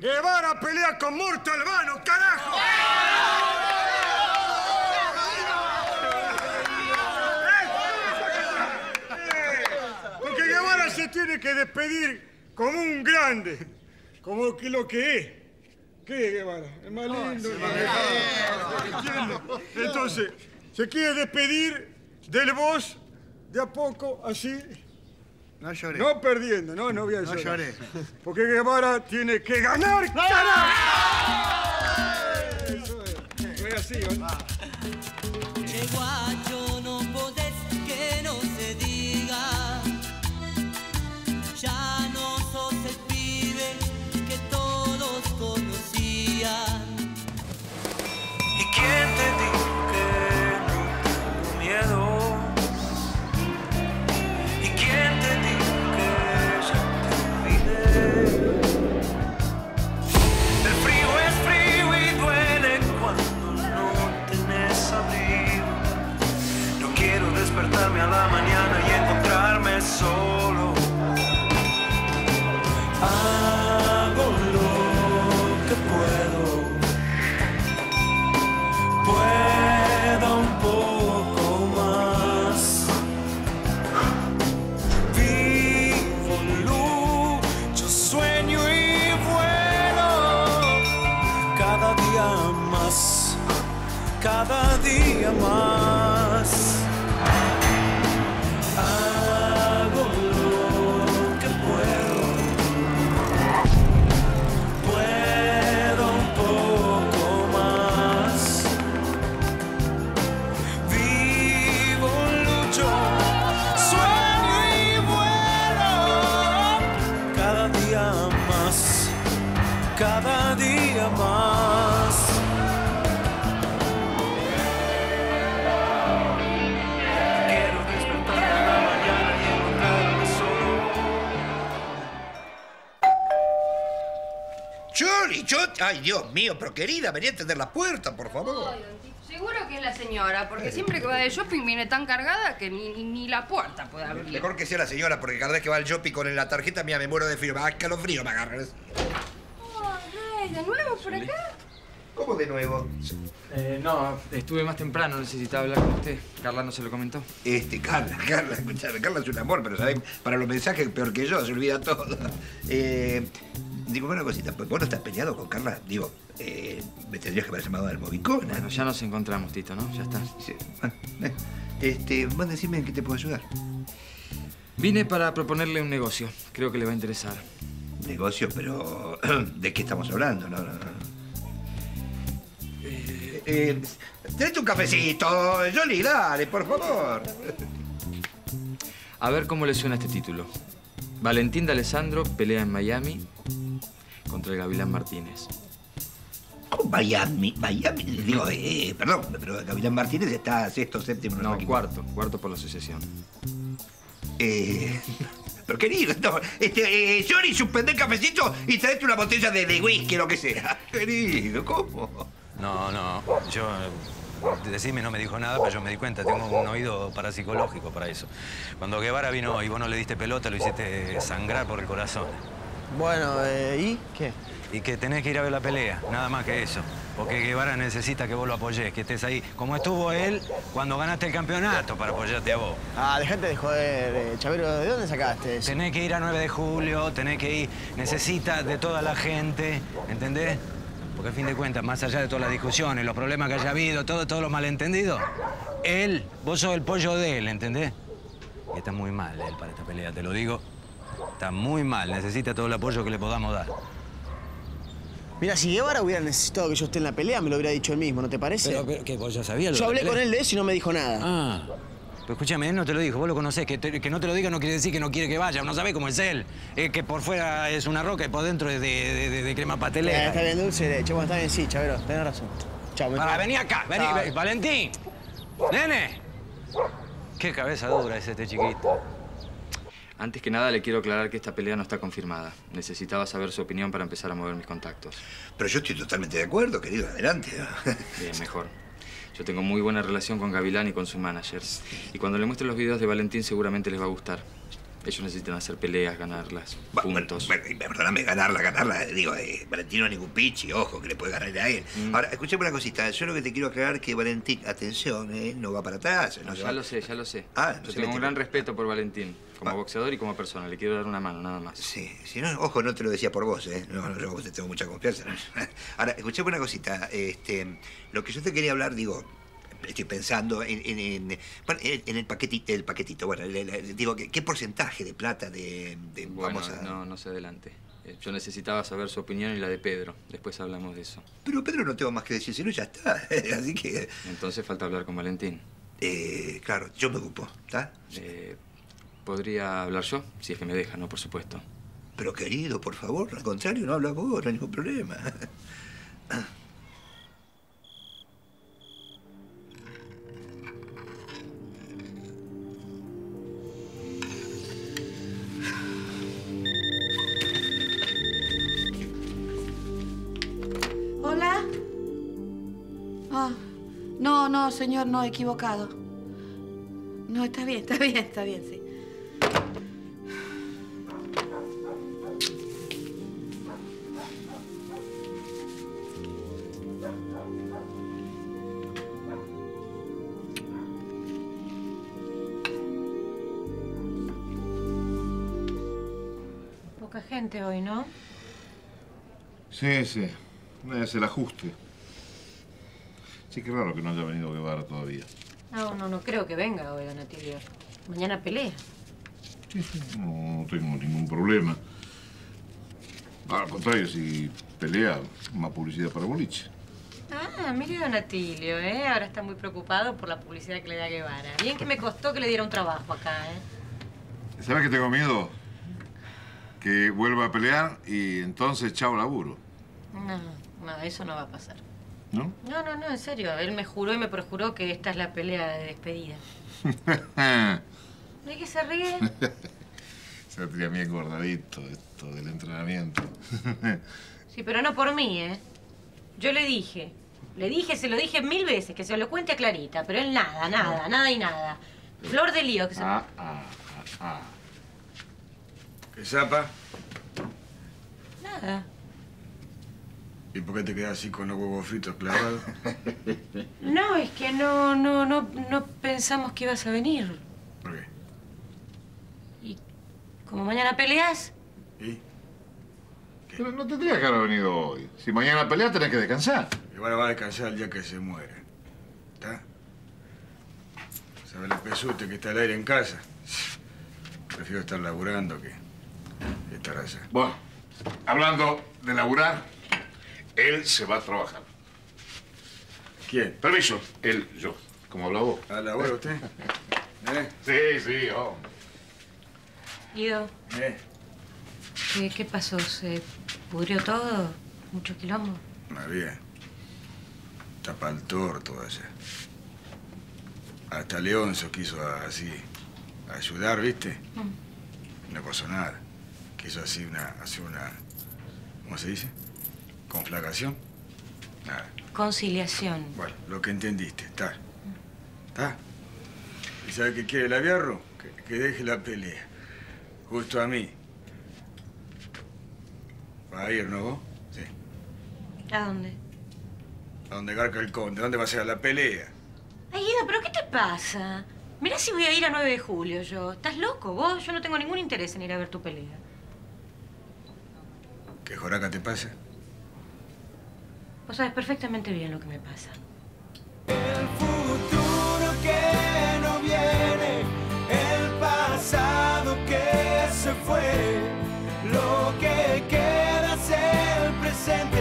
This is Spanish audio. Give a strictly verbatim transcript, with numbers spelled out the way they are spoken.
Guevara pelea con Murta Albano, carajo. Porque Guevara se tiene que despedir como un grande, como que lo que es. ¿Qué es Guevara? Es más lindo. ¿Entiendes? Entonces, se quiere despedir del boss de a poco, así. No lloré. No perdiendo, no, no voy a llorar. No lloré. Porque Guevara tiene que ganar, carajo. Eso es. Fue así, ¿no? Che, guacho, no podés que no se diga. Ya no sos el pibe que todos conocían. ¿Y quién te dijo que no tengo miedo? ¿Y quién te dijo que ya te olvidé? El frío es frío y duele cuando no tenés abrigo. No quiero despertarme a la mañana y encontrarme solo. Hago lo que puedo. Puedo un poco más. Vivo, lucho, sueño y vuelo. Cada día más, cada día más. Hago lo que puedo. Puedo un poco más. Vivo, lucho, sueño y vuelo. Cada día más, cada día más. Quiero despertarme a la mañana y encontrarme solo. Chori, Chori. Ay, Dios mío, pero querida, vení a atender la puerta, por favor. Ay, don Tito, seguro que es la señora, porque siempre que va de shopping viene tan cargada que ni, ni, ni la puerta puede abrir. Mejor que sea la señora, porque cada vez que va al shopping con la tarjeta mía me muero de frío. Ah, calofrío me agarras. Ay, ¿de nuevo por acá? ¿Cómo de nuevo? Eh, no, estuve más temprano, necesitaba hablar con usted. Carla no se lo comentó. Este, Carla, Carla, escuchame, Carla es un amor, pero ¿sabés? Para los mensajes peor que yo, se olvida todo. Eh, digo, una cosita, pues vos no estás peleado con Carla. Digo, eh, me tendrías que haber llamado al Movicona. Bueno, ya nos encontramos, Tito, ¿no? Ya está. Sí, bueno, eh, este, vos decime en qué te puedo ayudar. Vine para proponerle un negocio. Creo que le va a interesar. Negocio, pero ¿de qué estamos hablando? No, no, no. Eh, eh, tráete un cafecito, Johnny, dale, por favor. A ver cómo le suena este título. Valentín D'Alessandro pelea en Miami contra el Gavilán Martínez. ¿Cómo Miami? Miami, digo, eh, perdón, pero Gavilán Martínez está sexto, séptimo. No, cuarto, cuarto por la asociación. Eh... Pero querido, no, este, eh, Johnny, suspende el cafecito y traete una botella de, de whisky, lo que sea. Querido, ¿cómo? No, no, yo... Decime, no me dijo nada, pero yo me di cuenta, tengo un oído parapsicológico para eso. Cuando Guevara vino y vos no le diste pelota, lo hiciste sangrar por el corazón. Bueno, eh, ¿y qué? Y que tenés que ir a ver la pelea, nada más que eso. Porque Guevara necesita que vos lo apoyes, que estés ahí, como estuvo él cuando ganaste el campeonato, para apoyarte a vos. Ah, dejate de joder, eh, Chavero, ¿de dónde sacaste eso? Tenés que ir a nueve de julio, tenés que ir, necesita de toda la gente, ¿entendés? Porque al fin de cuentas, más allá de todas las discusiones, los problemas que haya habido, todo, todos los malentendidos, él, vos sos el pollo de él, ¿entendés? Y está muy mal él para esta pelea, te lo digo. Está muy mal, necesita todo el apoyo que le podamos dar. Mira, si Guevara hubiera necesitado que yo esté en la pelea, me lo hubiera dicho él mismo, ¿no te parece? Pero, pero ¿qué? ¿Vos ya sabías lo Yo de la hablé pelea? con él de eso y no me dijo nada. Ah. Pero escúchame, él no te lo dijo, vos lo conocés. Que, te, que no te lo diga no quiere decir que no quiere que vaya. No sabés cómo es él. Eh, que por fuera es una roca y por dentro es de, de, de, de crema pastelera. Eh, está bien, dulce de leche. Bueno, está bien, sí, Chavero, tenés razón. Chao, me Para, vení acá, vení, Chao. ven, Valentín. Nene. Qué cabeza dura es este chiquito. Antes que nada, le quiero aclarar que esta pelea no está confirmada. Necesitaba saber su opinión para empezar a mover mis contactos. Pero yo estoy totalmente de acuerdo, querido. Adelante. Bien, mejor. Yo tengo muy buena relación con Gavilán y con su manager. Y cuando le muestre los videos de Valentín, seguramente les va a gustar. Ellos necesitan hacer peleas, ganarlas, Bueno, juntos. bueno, bueno, perdóname, ganarla, ganarla. Digo, eh, Valentín no es ningún pichi, ojo, que le puede ganar a él. Mm. Ahora, escuchame una cosita. Yo lo que te quiero aclarar es que Valentín, atención, eh, no va para atrás. No, se ya va- lo sé, ya lo sé. Ah, no Yo se tengo mete un gran con- respeto por Valentín, como Ah. boxeador y como persona. Le quiero dar una mano, nada más. Sí, si no, ojo, no te lo decía por vos, ¿eh? No, no, yo a vos te tengo mucha confianza. Ahora, escuchame una cosita. Este, lo que yo te quería hablar, digo, estoy pensando en, en, en, bueno, en, en el paquetito, el paquetito. Bueno, le- le- digo, ¿qué, qué porcentaje de plata de, de- Bueno, vamos a...? no, no se adelante. Eh, Yo necesitaba saber su opinión y la de Pedro. Después hablamos de eso. Pero Pedro no tengo más que decírselo y ya está. Así que, Entonces falta hablar con Valentín. eh, claro, yo me ocupo, ¿está? Eh, ¿Podría hablar yo? Si es que me deja, ¿no? Por supuesto. Pero querido, por favor, al contrario, no habla vos, no hay ningún problema. ¿Hola? Ah, no, no, señor, no, equivocado. No, está bien, está bien, está bien, sí. Poca gente hoy, ¿no? Sí, sí. Es el ajuste. Sí, qué raro que no haya venido Guevara todavía. No, no, no creo que venga hoy, don Atilio. Mañana pelea. Sí, sí. No, no tengo ningún problema. Al contrario, si pelea, más publicidad para Boliche. Ah, mire don Atilio, ¿eh? Ahora está muy preocupado por la publicidad que le da Guevara. Bien que me costó que le diera un trabajo acá, ¿eh? ¿Sabes que tengo miedo? Que vuelva a pelear y entonces chao laburo. No, no, eso no va a pasar. ¿No? No, no, no, en serio. Él me juró y me perjuró que esta es la pelea de despedida. ¿De qué se ríe? Se tenía bien guardadito esto del entrenamiento. Sí, pero no por mí, ¿eh? Yo le dije, le dije, se lo dije mil veces, que se lo cuente a Clarita, pero él nada, nada, nada y nada. Flor de lío que se... Ah, ah, ah, ah. ¿Qué zapa? Nada. ¿Y por qué te quedas así con los huevos fritos clavados? No, es que no, no, no, no pensamos que ibas a venir. ¿Por qué? Y como mañana peleas, ¿Y? Pero no tendría que haber venido hoy. Si mañana pelea, tenés que descansar. Igual va a descansar el día que se muere. ¿Está? ¿Sabes el pesute que está al aire en casa? Prefiero estar laburando que estar allá. Bueno, hablando de laburar, él se va a trabajar. ¿Quién? Permiso. Él, yo. ¿Cómo habla vos? ¿A labura usted? ¿Eh? Sí, sí, hombre. Guido, ¿Eh? ¿qué, qué pasó? ¿Se pudrió todo? ¿Mucho quilombo? Más bien. Tapa el torto allá. Hasta Leonzo quiso así ayudar, ¿viste? Mm. No pasó nada. Quiso así una, hacer una, ¿cómo se dice? Conflagración. Nada. Conciliación. Bueno, lo que entendiste, está. ¿Está? ¿Y sabe qué quiere el aviarro? Que, que deje la pelea. Justo a mí. ¿Va a ir, no vos? Sí. ¿A dónde? ¿A dónde garca el conde? ¿Dónde va a ser la pelea? Ay, Guido, ¿pero qué te pasa? Mirá si voy a ir a nueve de julio yo. ¿Estás loco vos? Yo no tengo ningún interés en ir a ver tu pelea. ¿Qué joraca te pasa? Vos sabés perfectamente bien lo que me pasa. El futuro que no viene, el pasado que se fue, lo que queda es el presente.